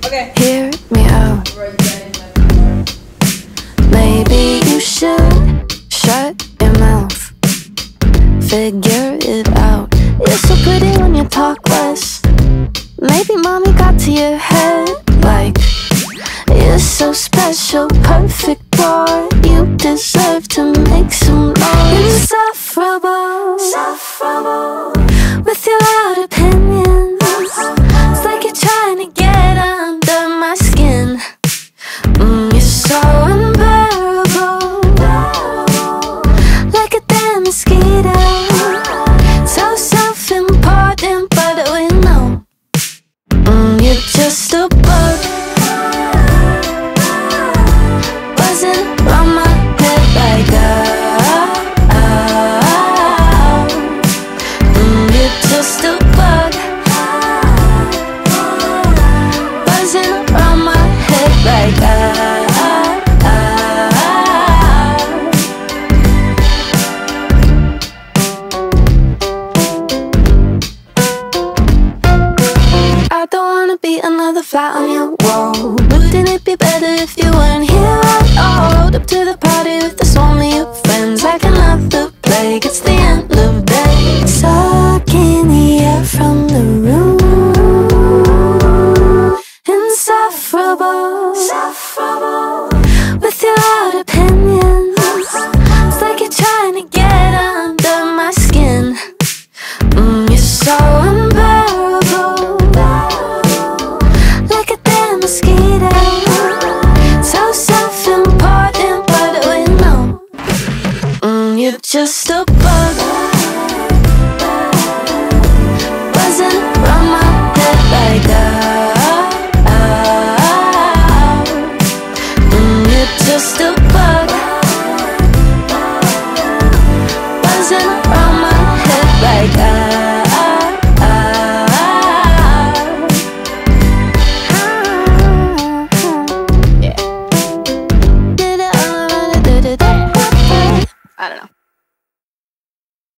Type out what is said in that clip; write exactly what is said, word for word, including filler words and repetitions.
Okay. Hear me out. Maybe you should shut your mouth. Figure it out. You're so pretty when you talk less. Maybe mommy got to your head. Like, you're so special, perfect boy. You deserve to make some noise. Insufferable, insufferable. With your loud opinions, it's like you're trying to get under my skin. Mm, you're so unbearable, like a damn mosquito. So self-important, but we know mm, you're just a bug buzzing around my head like ah, ah, ah. Mm, you're just a bug buzzing around my head like ah, ah, ah. I don't wanna be another fly on your wall. Wouldn't it be better if you weren't here at all? Rode up to the party with the only of friends like another plague. It's the end of day. Sucking the air from the room. Insufferable, insufferable. With your loud opinions, it's like you're trying to get under my skin. Mm, you're so unbearable, like a damn mosquito. So self-important, but we know mm, you're just a bug buzzing around my head like ah, ah, ah. Mm, you're just a bug buzzing around my head like ah, ah, ah. Yeah. I don't know.